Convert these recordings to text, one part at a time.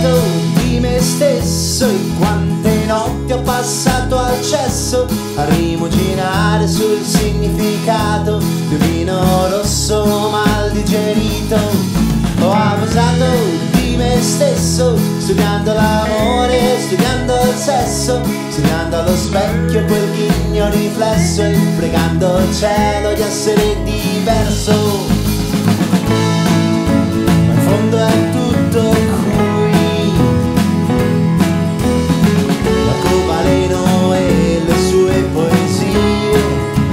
di me stesso e quante notti ho passato al cesso a rimuginare sul significato di un vino rosso mal digerito. Ho abusato di me stesso studiando l'amore, studiando il sesso, studiando allo specchio quel ghigno riflesso e pregando il cielo di essere diverso. Ma in fondo è tutto qui, l'arcobaleno e le sue poesie.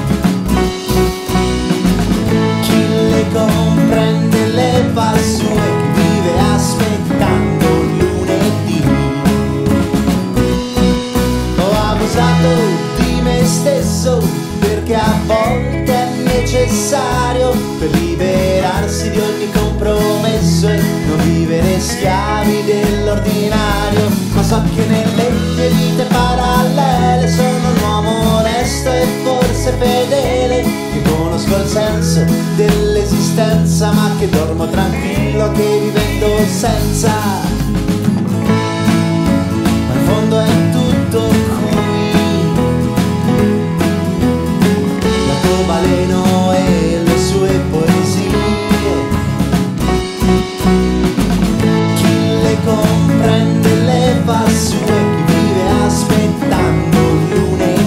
Chi le comprende le fa sue, chi vive aspettando il lunedì. Ho abusato di me stesso perché a volte è necessario per liberarsi di ogni compromesso e non vivere schiavi dell'ordinario. Ma so che nelle mie vite parallele sono un uomo onesto e forse fedele, che conosco il senso dell'esistenza ma che dormo tranquillo che vivendo senza. Ma in fondo è tutto qui, l'arcobaleno e le sue poesie. Chi le comprende le fa sue, chi vive aspettando il lunedì.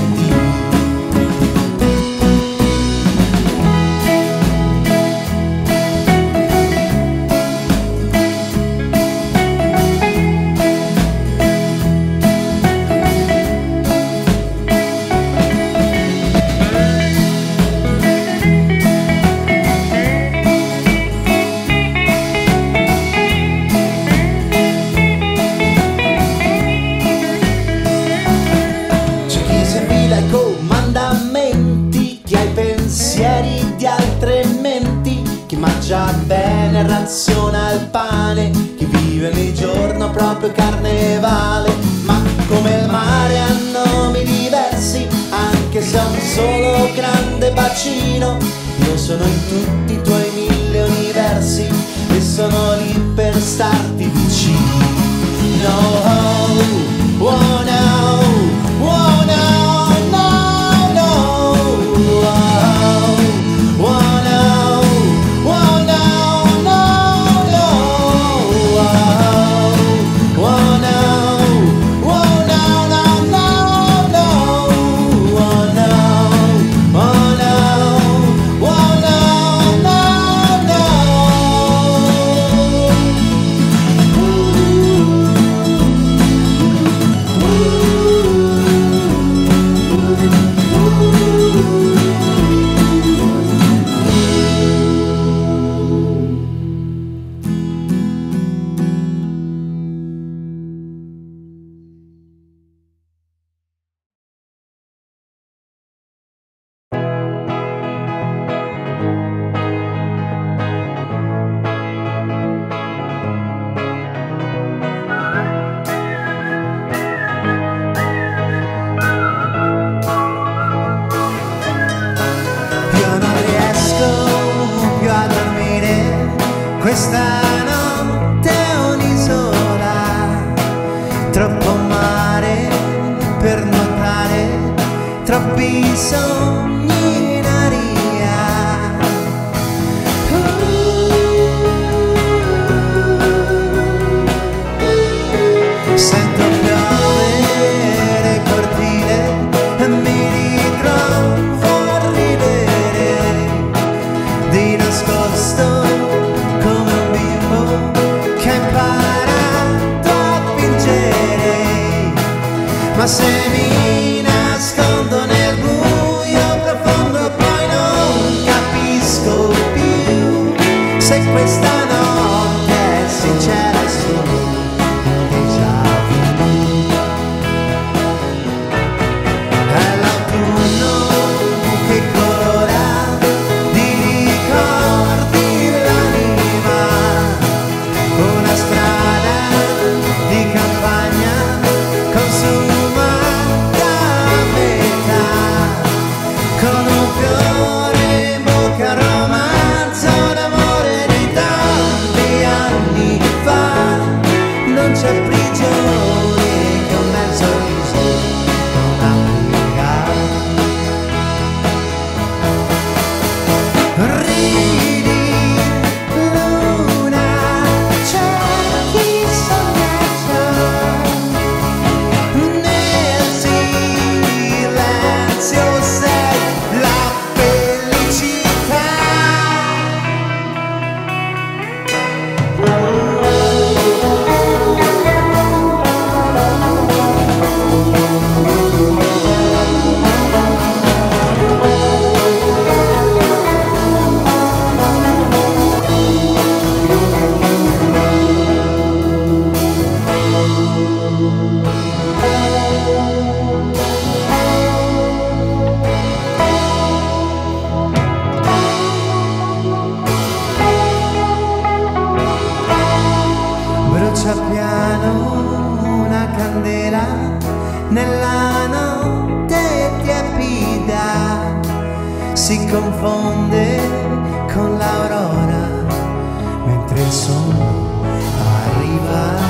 Mangia bene, raziona il pane, chi vive nel giorno proprio carnevale. Ma come il mare ha nomi diversi, anche se è un solo grande bacino. Io sono in tutti i tuoi 1000 universi e sono lì per starti vicino. Oh, oh no, oh no, no, no, oh, oh no. Questa notte è un'isola, troppo mare per nuotare, troppi sogni in aria. Sento piovere il cortile e mi ritrovo a ridere di nascosto. Ma se mi nascondo nel buio profondo poi non capisco più se questa notte è sincera solo déjà vu. È l'autunno che colora di ricordi l'anima, una strada di campagna consuma non c'è prigione che un bel sorriso non applica. Ridi, luna, c'è chi sogna nel silenzio, sei la felicità. Brucia piano una candela nella notte tiepida, si confonde con l'aurora mentre il sonno arriva.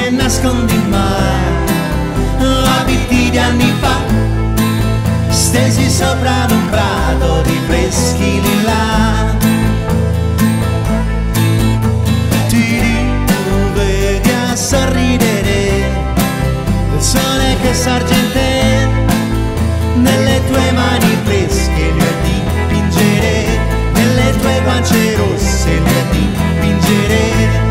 che nascondi mai, abiti di anni fa, stesi sopra ad un prato di freschi lilla. Ti rivedi a sorridere, il sole che s'argente nelle tue mani fresche, lui a dipingere, nelle tue guance rosse, lui a dipingere.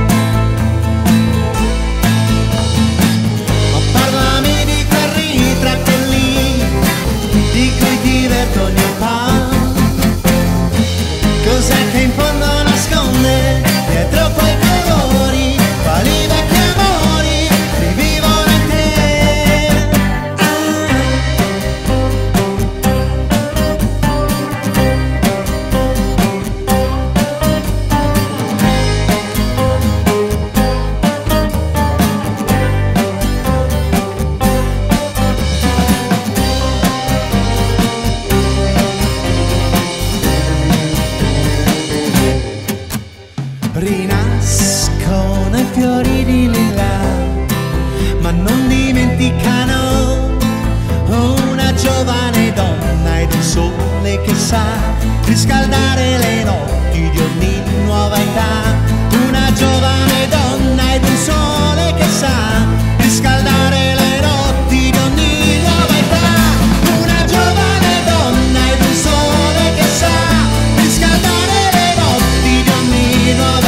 Ma parlami di carri trattellini, di cui ti vergogni un po'. Cos'è che in fondo nasconde dietro quei colori, quali vecchi amori rivivono in te? Rinascono i fiori di lilla, ma non dimenticano una giovane donna ed un sole che sa riscaldare le notti di ogni nuova età. Una giovane donna ed un sole che sa riscaldare le notti di ogni nuova età. Una giovane donna ed un sole che sa riscaldare le notti di ogni nuova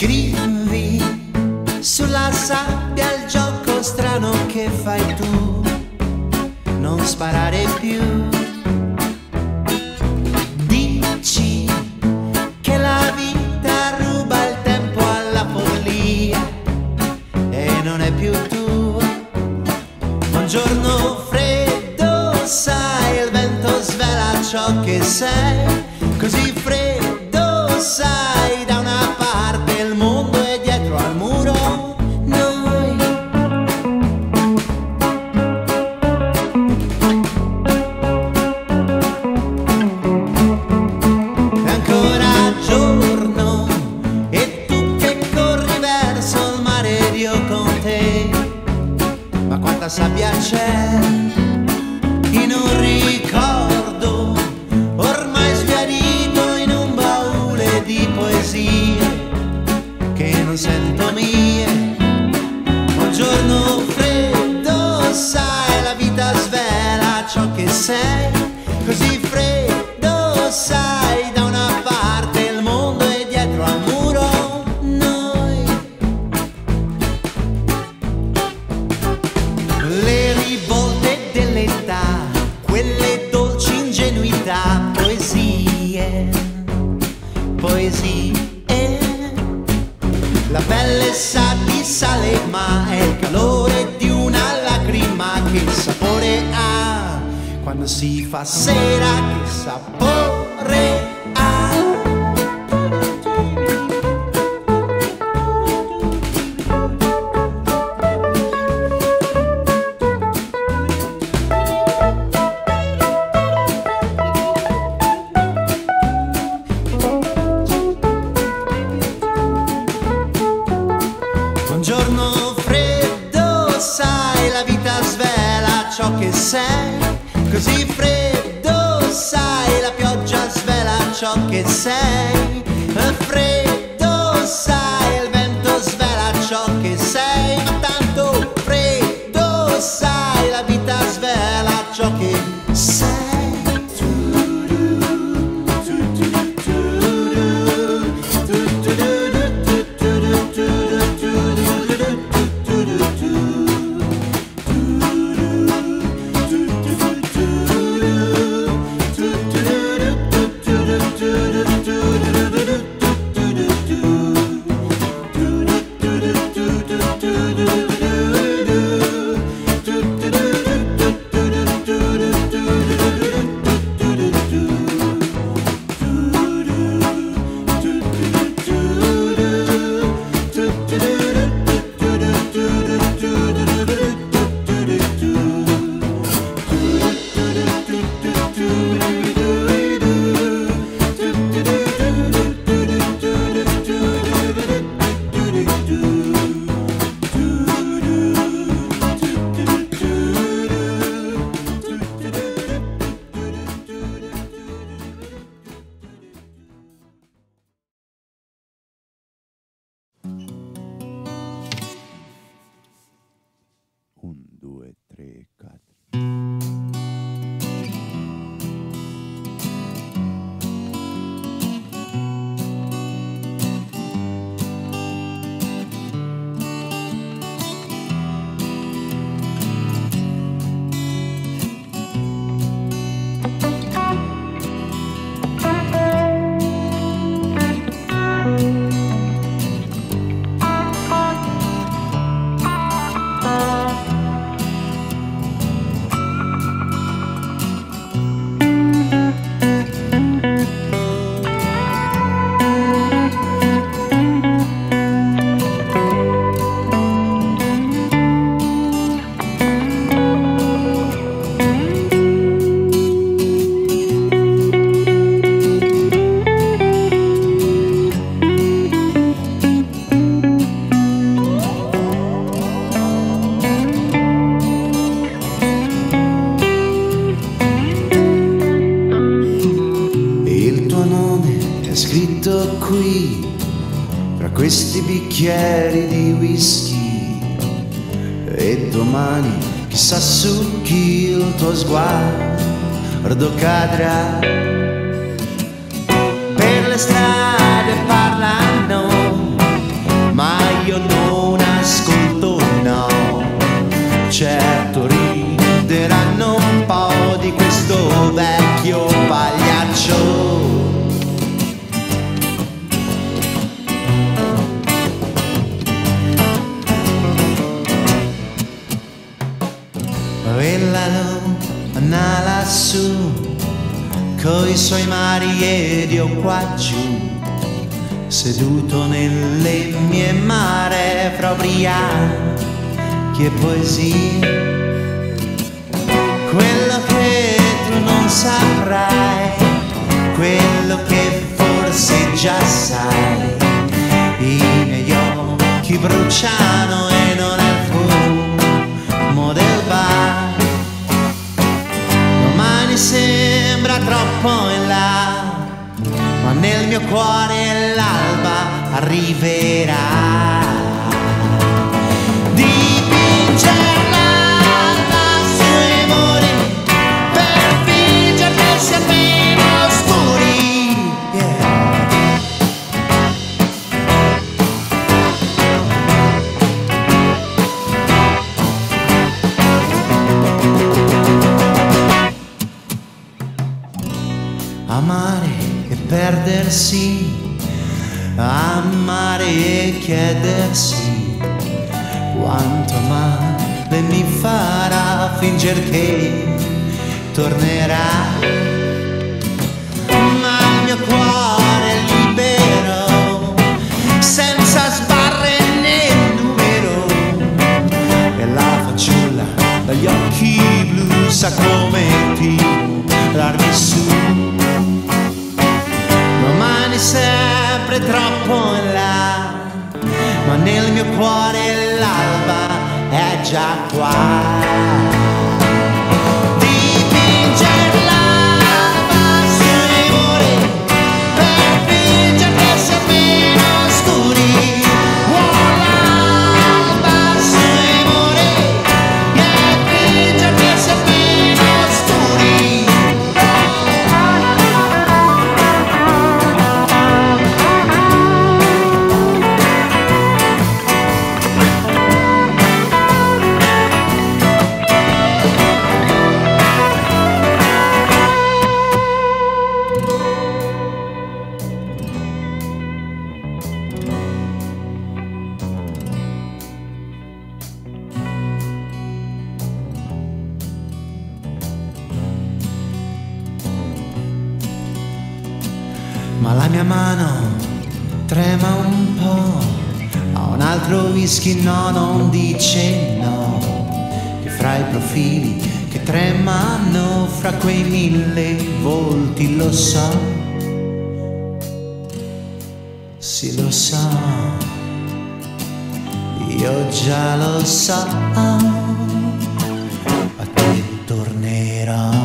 Scrivi sulla sabbia il gioco strano che fai tu, non sparare più. Dici che la vita ruba il tempo alla follia e non è più tua. Un giorno freddo, sai, il vento svela ciò che sei, così freddo, sai, da una parte il mondo e dietro al muro noi. È ancora giorno e tu che corri verso il mare ed io con te, ma quanta sabbia c'è in un ricordo ormai sbiadito in un baule di poesie che non sento mie. Un giorno freddo, sai, la vita svela ciò che sei, così freddo, sai, da una parte il mondo e dietro al muro noi. Le rivolte dell'età, quelle dolci ingenuità, poesie, poesie. La pelle sa di sale, ma è il calore di una lacrima. Che sapore ha quando si fa sera, che sapore ha. Un giorno freddo, sai, la vita svela ciò che sei, così freddo, sai, la pioggia svela ciò che sei. Freddo, sai, il vento svela ciò che sei, ma tanto freddo, sai, la vita svela ciò che sei. qui tra questi bicchieri di whisky, e domani chissà su chi il tuo sguardo cadrà. Per le strade parlano certo rideranno un po' di questo vecchio pagliaccio. Quella luna lassù coi suoi mari ed io qua giù, seduto nelle mie mare fra ubriachi e poesie. Quello che tu non saprai, quello che forse già sai, i miei occhi bruciano e non è il fumo del bar. Domani sembra troppo in là, ma nel mio cuore l'alba arriverà. Dipingere l'alba sui muri per fingere che sia meno oscuri, yeah. Amare e perdersi, amare e chiedersi quanto male mi farà fingere che tornerà. Ma il mio cuore è libero, senza sbarre né numero, e la fanciulla dagli occhi blu sa come tirarmi su. Domani sempre troppo in là, ma nel mio cuore l'alba è già qua. Dipingere l'alba sui muri per fingere che sia meno oscuri. L'alba sui muri per fingere che sia meno oscuri. Ma la mia mano trema un po', a un altro whisky no, non dice no, che fra i profili che tremano, fra quei 1000 volti lo so, sì lo so, io già lo so, a te tornerò.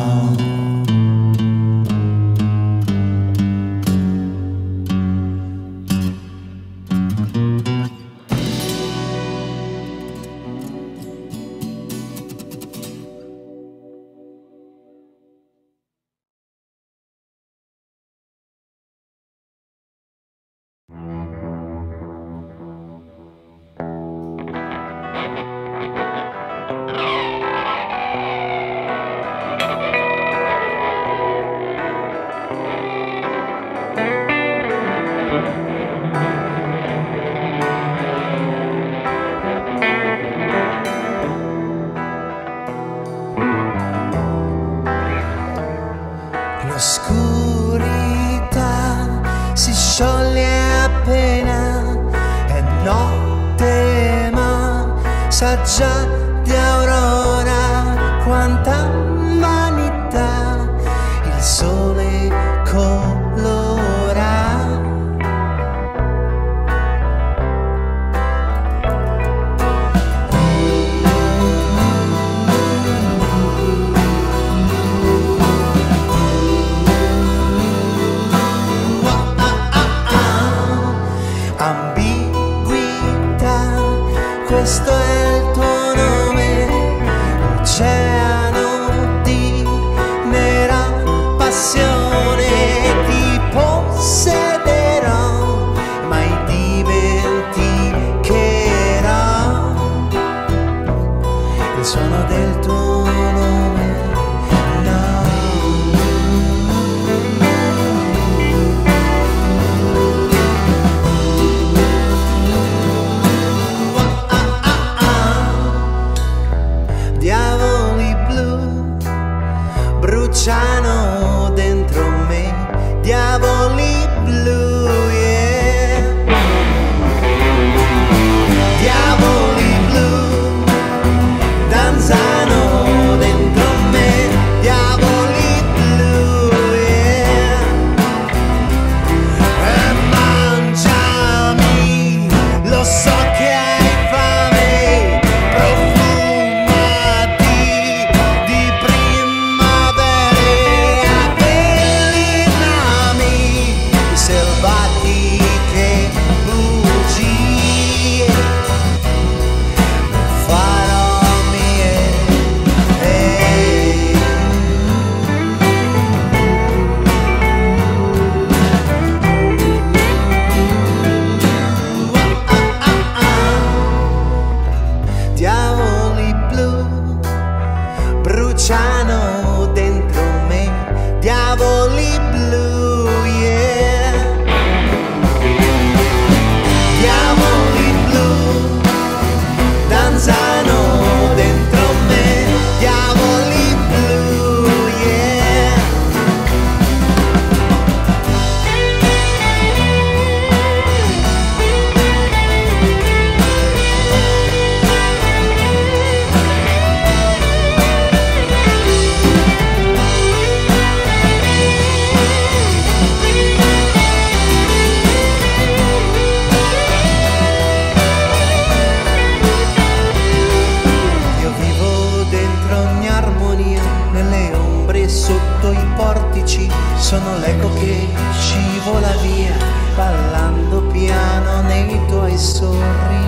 L'oscurità si scioglie appena è notte, ma sa già di aurora quanta vanità il sole colora. Ambiguità, questo è il tuo nome, oceano di nera passione. sono l'eco che scivola via, ballando piano nei tuoi sorrisi.